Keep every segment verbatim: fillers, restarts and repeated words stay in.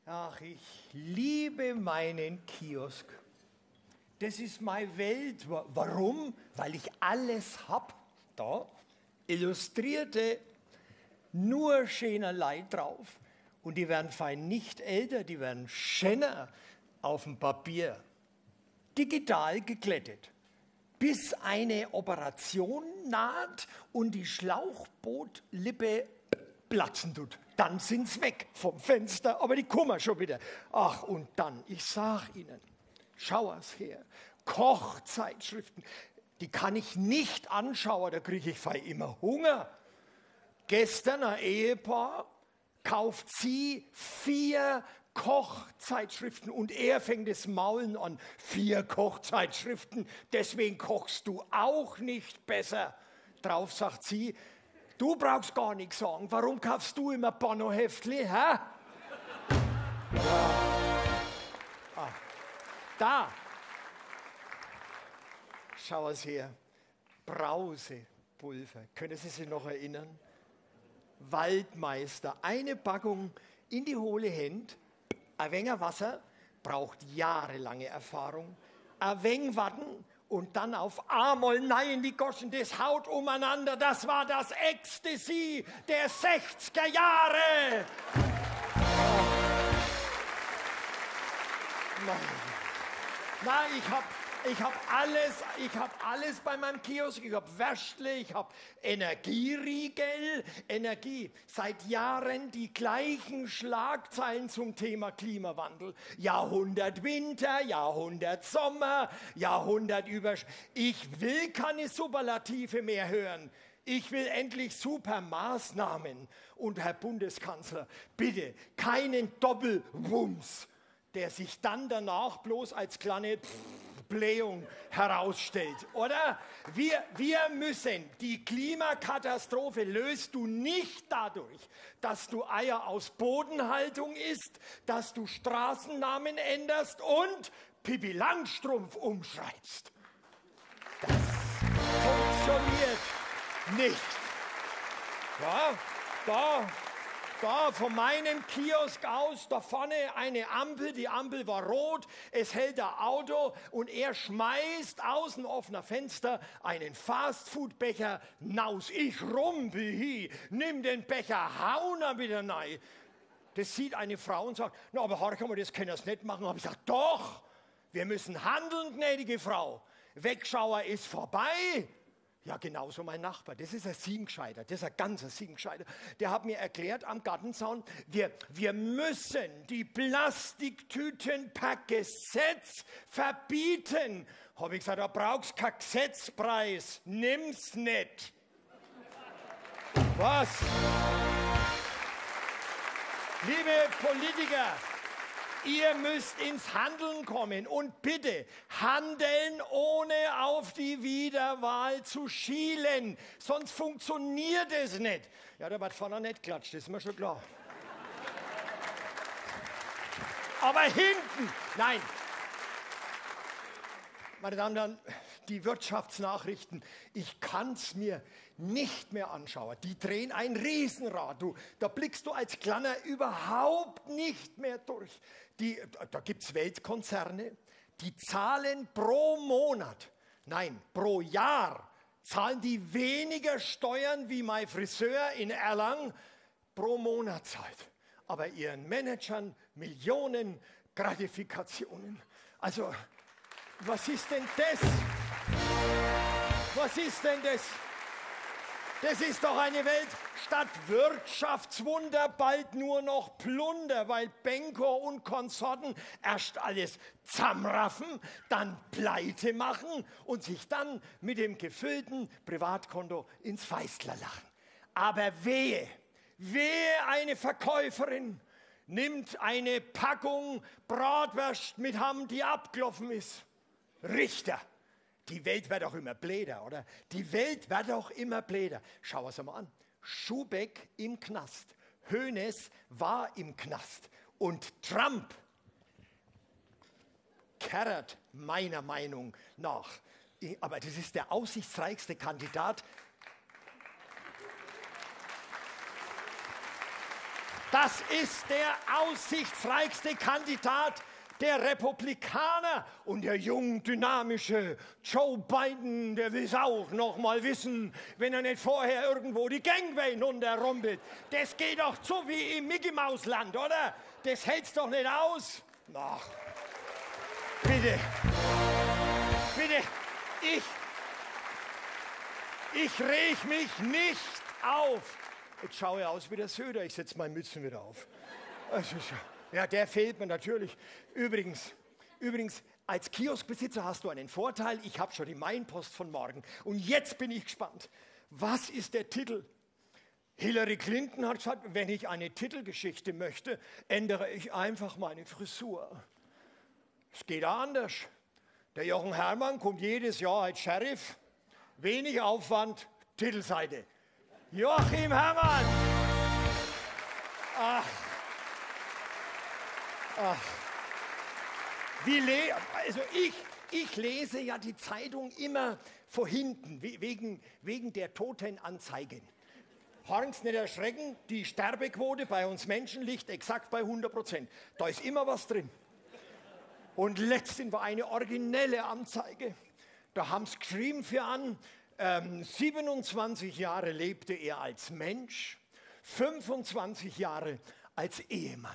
Ach, ich liebe meinen Kiosk. Das ist meine Welt. Warum? Weil ich alles hab. Da, Illustrierte, nur schönerlei drauf. Und die werden fein nicht älter, die werden schöner auf dem Papier. Digital geglättet. Bis eine Operation naht und die Schlauchbootlippe platzen tut. Dann sind's weg vom Fenster, aber die kommen schon wieder. Ach, und dann, ich sag Ihnen, schau es her, Kochzeitschriften, die kann ich nicht anschauen, da kriege ich fei immer Hunger. Gestern ein Ehepaar kauft sie vier Kochzeitschriften und er fängt das Maulen an. Vier Kochzeitschriften, deswegen kochst du auch nicht besser. Drauf sagt sie, du brauchst gar nichts sagen. Warum kaufst du immer Pornoheftli, hä? Ja. Ah. Da. Schau es her. Brausepulver. Können Sie sich noch erinnern? Waldmeister. Eine Packung in die hohle Hand. Ein wenig Wasser braucht jahrelange Erfahrung. Ein wenig warten. Und dann auf einmal nein, die Goschen, das haut umeinander. Das war das Ecstasy der sechziger Jahre. Nein, nein ich habe ich hab alles, ich hab alles bei meinem Kiosk. Ich habe Würstle, ich habe Energieriegel, Energie. Seit Jahren die gleichen Schlagzeilen zum Thema Klimawandel. Jahrhundert Winter, Jahrhundert Sommer, Jahrhundert über. Ich will keine Superlative mehr hören. Ich will endlich super Maßnahmen. Und Herr Bundeskanzler, bitte keinen Doppelwumms, der sich dann danach bloß als kleine Blähung herausstellt, oder? Wir, wir müssen, die Klimakatastrophe löst du nicht dadurch, dass du Eier aus Bodenhaltung isst, dass du Straßennamen änderst und Pippi Langstrumpf umschreibst. Das funktioniert nicht. Ja, da... Da von meinem Kiosk aus, da vorne eine Ampel, die Ampel war rot, es hält ein Auto und er schmeißt aus dem offenen Fenster einen Fastfood-Becher naus. Ich rumpel hi, nimm den Becher, hauen er wieder rein. Das sieht eine Frau und sagt, na, aber Hark, das können wir nicht machen. Aber ich sage, doch, wir müssen handeln, gnädige Frau. Wegschauer ist vorbei. Ja, genauso mein Nachbar. Das ist ein Siebengescheiter. Das ist ein ganzer Siebengescheiter. Der hat mir erklärt am Gartenzaun, wir, wir müssen die Plastiktüten per Gesetz verbieten. Habe ich gesagt, da brauchst du keinen Gesetzpreis. Nimm's nicht. Was? Liebe Politiker, ihr müsst ins Handeln kommen und bitte handeln, ohne auf die Wiederwahl zu schielen. Sonst funktioniert es nicht. Ja, der wird vorne nicht klatscht, das ist mir schon klar. Aber hinten, nein. Meine Damen und Herren, die Wirtschaftsnachrichten, ich kann es mir nicht mehr anschauen. Die drehen ein Riesenrad. Du, da blickst du als Kleiner überhaupt nicht mehr durch. Die, da gibt es Weltkonzerne, die zahlen pro Monat, nein, pro Jahr, zahlen die weniger Steuern wie mein Friseur in Erlangen pro Monat zahlt. Aber ihren Managern Millionen Gratifikationen. Also, was ist denn das? Was ist denn das? Das ist doch eine Welt statt Wirtschaftswunder bald nur noch Plunder, weil Benko und Konsorten erst alles zusammenraffen, dann pleite machen und sich dann mit dem gefüllten Privatkonto ins Fäustler lachen. Aber wehe, wehe eine Verkäuferin nimmt eine Packung Bratwurst mit Hamm, die abgelaufen ist. Richter. Die Welt wird auch immer bläder, oder? Die Welt wird auch immer bläder. Schau es mal an. Schubeck im Knast. Hoeneß war im Knast. Und Trump kerrt meiner Meinung nach. Aber das ist der aussichtsreichste Kandidat. Das ist der aussichtsreichste Kandidat der Republikaner. Und der jung, dynamische Joe Biden, der will es auch noch mal wissen, wenn er nicht vorher irgendwo die Gangway runterrumpelt. Das geht doch zu wie im Mickey-Maus-Land, oder? Das hält's doch nicht aus. Ach, bitte, bitte, ich, ich reg mich nicht auf. Jetzt schaue ich aus wie der Söder, ich setze meine Mützen wieder auf. Ja, der fehlt mir natürlich. Übrigens, übrigens, als Kioskbesitzer hast du einen Vorteil. Ich habe schon die Mainpost von morgen. Und jetzt bin ich gespannt. Was ist der Titel? Hillary Clinton hat gesagt, wenn ich eine Titelgeschichte möchte, ändere ich einfach meine Frisur. Es geht auch anders. Der Jochen Herrmann kommt jedes Jahr als Sheriff. Wenig Aufwand, Titelseite. Joachim Herrmann! Ach. Ach. Wie le also ich, ich lese ja die Zeitung immer vor hinten, wegen, wegen der Totenanzeigen. Horns nicht erschrecken, die Sterbequote bei uns Menschen liegt exakt bei hundert Prozent. Da ist immer was drin. Und letztens war eine originelle Anzeige. Da haben sie geschrieben für an, ähm, siebenundzwanzig Jahre lebte er als Mensch, fünfundzwanzig Jahre als Ehemann.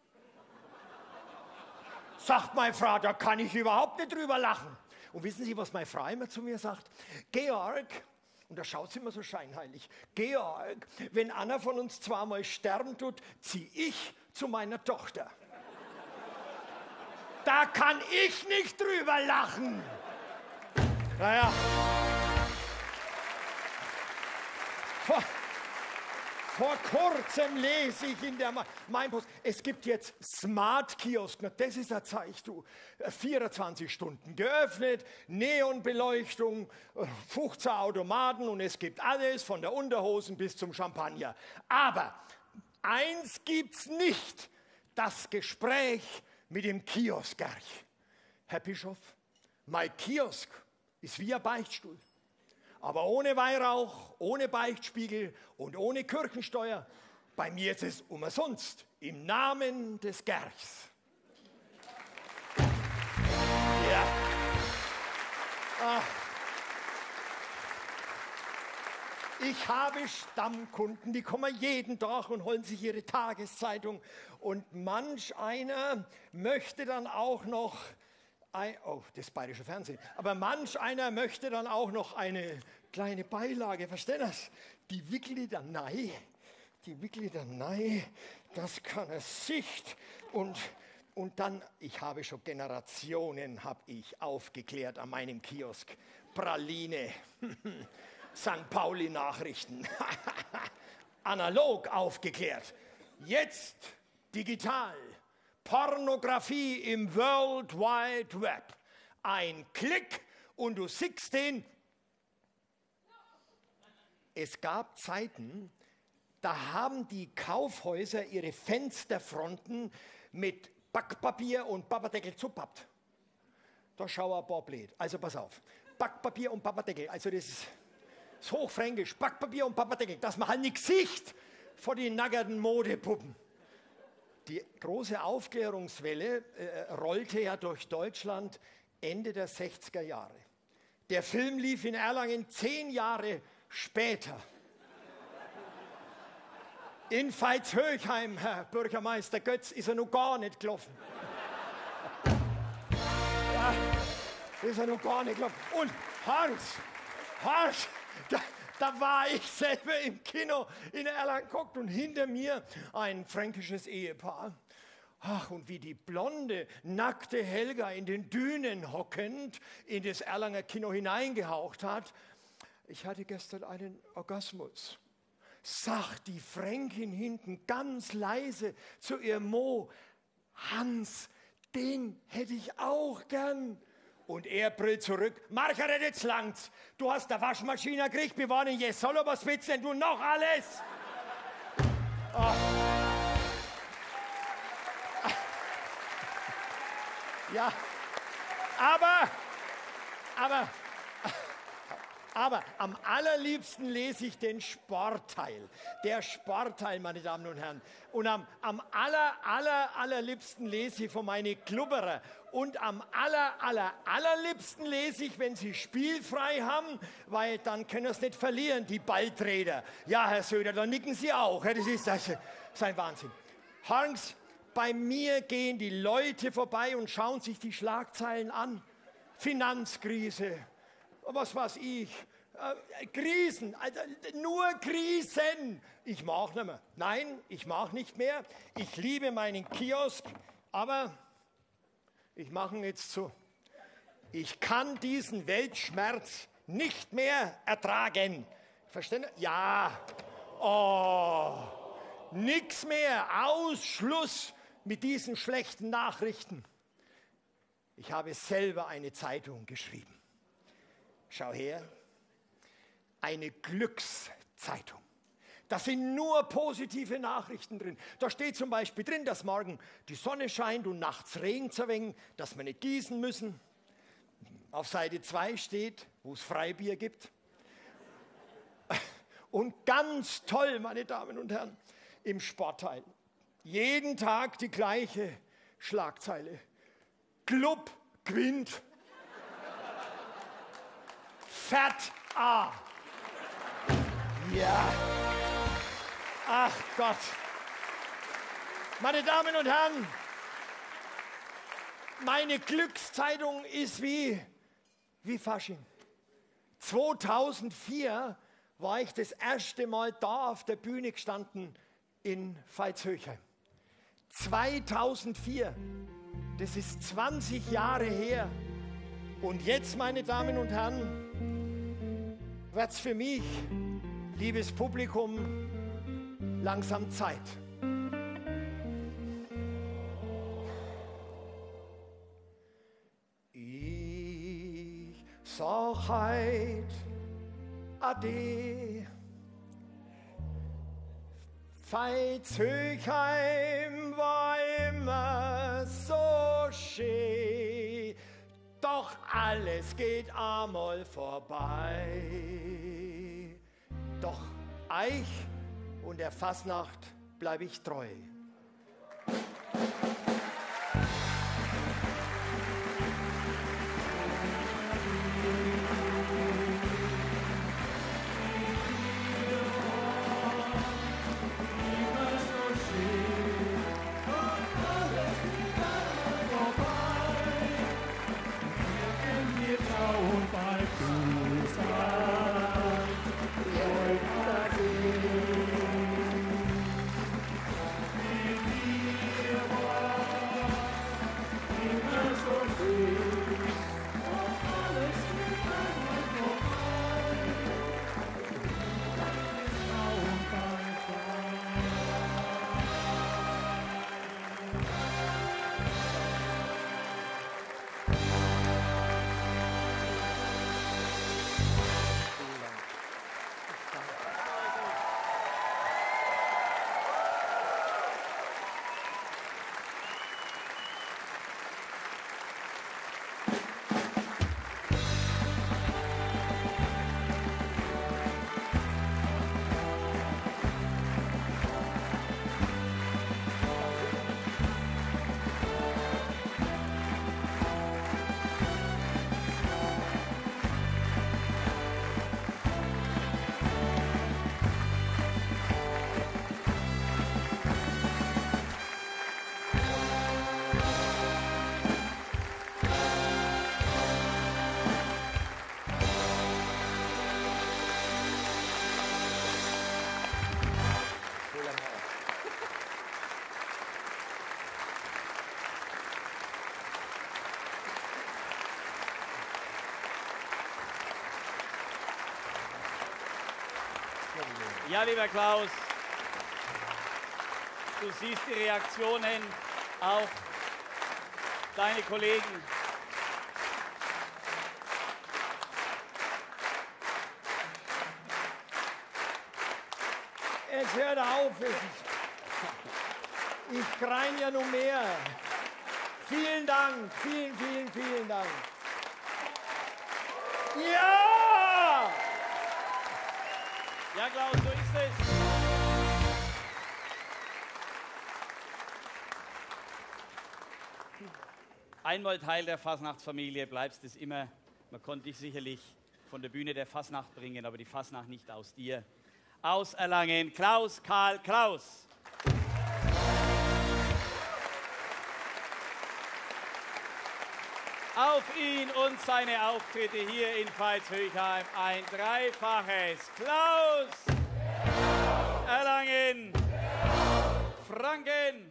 Sagt meine Frau, da kann ich überhaupt nicht drüber lachen. Und wissen Sie, was meine Frau immer zu mir sagt? Georg, und da schaut sie immer so scheinheilig, Georg, wenn einer von uns zweimal sterben tut, ziehe ich zu meiner Tochter. Da kann ich nicht drüber lachen. Naja. Vor, vor kurzem lese ich in der Mainpost, es gibt jetzt Smart Kiosk, na, das ist ein Zeichen, du. vierundzwanzig Stunden geöffnet, Neonbeleuchtung, fünfzehn Automaten und es gibt alles von der Unterhosen bis zum Champagner. Aber eins gibt's nicht, das Gespräch mit dem Kioskerch. Herr Bischof, mein Kiosk ist wie ein Beichtstuhl. Aber ohne Weihrauch, ohne Beichtspiegel und ohne Kirchensteuer. Bei mir ist es umsonst, im Namen des Gerchs. Ja. Ach. Ich habe Stammkunden, die kommen jeden Tag und holen sich ihre Tageszeitung. Und manch einer möchte dann auch noch... Ein, oh, das bayerische Fernsehen. Aber manch einer möchte dann auch noch eine kleine Beilage, verstehen das? Die wickle dann rein, die wickle dann rein, das kann er Sicht und, und dann, ich habe schon Generationen, habe ich aufgeklärt an meinem Kiosk. Praline, Sankt Pauli Nachrichten, analog aufgeklärt, jetzt digital. Pornografie im World Wide Web. Ein Klick und du siehst den. Es gab Zeiten, da haben die Kaufhäuser ihre Fensterfronten mit Backpapier und Papperdeckel zupappt. Da schau ein paar blöd. Also pass auf. Backpapier und Papperdeckel, also das ist, das ist hochfränkisch. Backpapier und Papperdeckel, dass man halt nicht sieht vor die nackerten Modepuppen. Die große Aufklärungswelle äh, rollte ja durch Deutschland Ende der sechziger Jahre. Der Film lief in Erlangen zehn Jahre später. In Veitshöchheim, Herr Bürgermeister Götz, ist er noch gar nicht gelaufen. Ja, ist er noch gar nicht gelaufen. Und Hans, Hans, da, Da war ich selber im Kino in Erlangen geguckt und hinter mir ein fränkisches Ehepaar. Ach, und wie die blonde, nackte Helga in den Dünen hockend in das Erlanger Kino hineingehaucht hat. Ich hatte gestern einen Orgasmus. Sagt die Fränkin hinten ganz leise zu ihrem Mo, Hans, den hätte ich auch gern. Und er brüllt zurück, Margaret, jetzt langt's. Du hast der Waschmaschine gekriegt, wir waren in Jesolo, was willst denn du noch alles? Oh. Ja, aber, aber, Aber am allerliebsten lese ich den Sportteil. Der Sportteil, meine Damen und Herren. Und am, am aller, aller, allerliebsten lese ich von meinen Klubberer. Und am aller, aller, allerliebsten lese ich, wenn Sie spielfrei haben, weil dann können Sie es nicht verlieren, die Ballträger. Ja, Herr Söder, dann nicken Sie auch. Das ist, das ist ein Wahnsinn. Hans, bei mir gehen die Leute vorbei und schauen sich die Schlagzeilen an. Finanzkrise, was weiß ich, äh, Krisen, also nur Krisen. Ich mache nicht mehr. Nein, ich mache nicht mehr. Ich liebe meinen Kiosk, aber ich mache ihn jetzt zu. Ich kann diesen Weltschmerz nicht mehr ertragen. Verstehen? Ja. Oh, nix mehr. Ausschluss mit diesen schlechten Nachrichten. Ich habe selber eine Zeitung geschrieben. Schau her. Eine Glückszeitung. Da sind nur positive Nachrichten drin. Da steht zum Beispiel drin, dass morgen die Sonne scheint und nachts regnet es ein wenig, dass wir nicht gießen müssen. Auf Seite zwei steht, wo es Freibier gibt. Und ganz toll, meine Damen und Herren, im Sportteil. Jeden Tag die gleiche Schlagzeile. Club gewinnt. Fett A. Ja. Ach Gott. Meine Damen und Herren, meine Glückszeitung ist wie, wie Fasching. zweitausendvier war ich das erste Mal da auf der Bühne gestanden in Veitshöchheim. zweitausendvier, das ist zwanzig Jahre her. Und jetzt, meine Damen und Herren, wird es für mich, liebes Publikum, langsam Zeit. Ich sag heut Ade. Veitshöchheim war immer so schön, doch alles geht einmal vorbei. Doch euch und der Fasnacht bleib ich treu. Ja, lieber Klaus, du siehst die Reaktionen, auch deine Kollegen. Jetzt hört auf, ich grein ja nur mehr. Vielen Dank, vielen, vielen, vielen Dank. Ja! Ja, Klaus, so ist es. Einmal Teil der Fasnachtsfamilie bleibst es immer. Man konnte dich sicherlich von der Bühne der Fasnacht bringen, aber die Fasnacht nicht aus dir. Aus Erlangen, Klaus Karl Kraus. Auf ihn und seine Auftritte hier in Veitshöchheim ein dreifaches Klaus Erlangen Franken.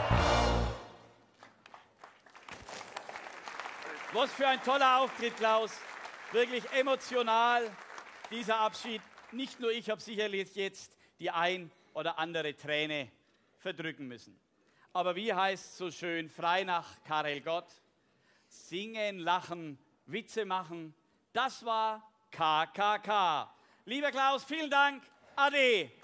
Was für ein toller Auftritt, Klaus. Wirklich emotional, dieser Abschied. Nicht nur ich habe sicherlich jetzt die ein oder andere Träne verdrücken müssen. Aber wie heißt es so schön, frei nach Karel Gott? Singen, lachen, Witze machen, das war K K K. Lieber Klaus, vielen Dank. Ade.